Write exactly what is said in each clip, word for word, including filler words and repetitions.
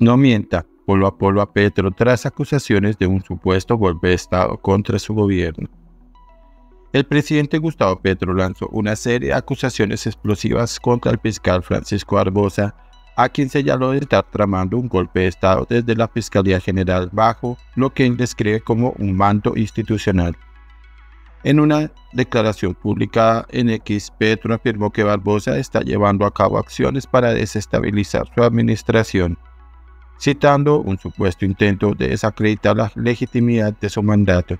No mienta, polo a polo a Petro tras acusaciones de un supuesto golpe de Estado contra su gobierno. El presidente Gustavo Petro lanzó una serie de acusaciones explosivas contra el fiscal Francisco Barbosa, a quien señaló de estar tramando un golpe de Estado desde la Fiscalía General bajo lo que él describe como un manto institucional. En una declaración publicada en X, Petro afirmó que Barbosa está llevando a cabo acciones para desestabilizar su administración, citando un supuesto intento de desacreditar la legitimidad de su mandato.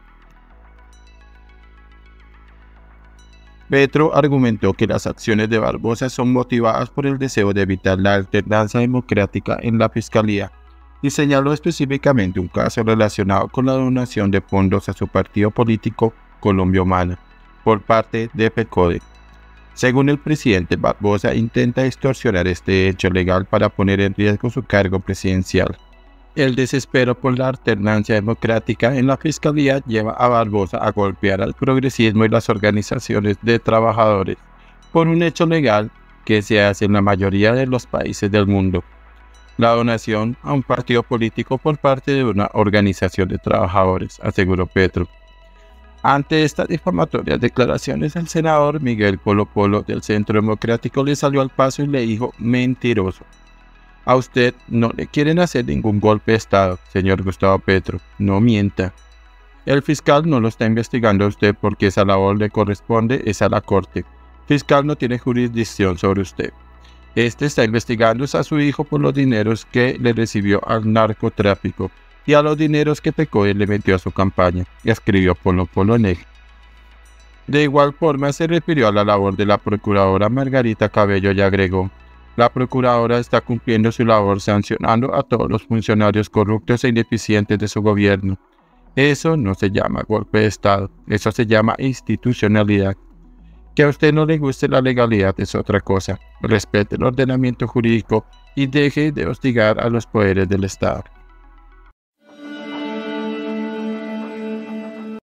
Petro argumentó que las acciones de Barbosa son motivadas por el deseo de evitar la alternancia democrática en la Fiscalía y señaló específicamente un caso relacionado con la donación de fondos a su partido político Colombia Humana por parte de FECODE. Según el presidente, Barbosa intenta extorsionar este hecho legal para poner en riesgo su cargo presidencial. El desespero por la alternancia democrática en la Fiscalía lleva a Barbosa a golpear al progresismo y las organizaciones de trabajadores por un hecho legal que se hace en la mayoría de los países del mundo: la donación a un partido político por parte de una organización de trabajadores, aseguró Petro. Ante estas difamatorias declaraciones, el senador Miguel Polo Polo del Centro Democrático le salió al paso y le dijo: mentiroso. A usted no le quieren hacer ningún golpe de Estado, señor Gustavo Petro, no mienta. El fiscal no lo está investigando a usted porque esa labor le corresponde es a la Corte. Fiscal no tiene jurisdicción sobre usted. Este está investigando a su hijo por los dineros que le recibió al narcotráfico y a los dineros que FECODE le metió a su campaña, escribió Polo Polo en X. De igual forma se refirió a la labor de la procuradora Margarita Cabello y agregó: la procuradora está cumpliendo su labor sancionando a todos los funcionarios corruptos e ineficientes de su gobierno. Eso no se llama golpe de Estado, eso se llama institucionalidad. Que a usted no le guste la legalidad es otra cosa. Respete el ordenamiento jurídico y deje de hostigar a los poderes del Estado.